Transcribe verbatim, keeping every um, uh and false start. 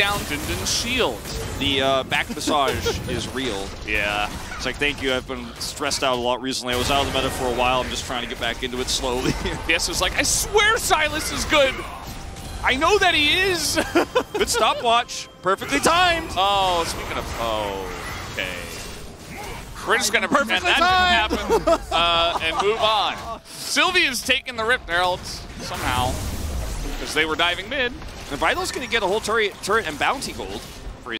down Din Din's shield. The uh, back massage is real. Yeah. It's like, thank you. I've been stressed out a lot recently. I was out of the meta for a while. I'm just trying to get back into it slowly. Yes, it's like, I swear Silas is good. I know that he is. Good stopwatch. Perfectly timed. Oh, speaking of, oh, okay. We're just going to pretend Perfectly that didn't happen uh, and move on. Sylvia's taking the Rip Heralds somehow because they were diving mid. And Vital's going to get a whole turret, turret and bounty gold.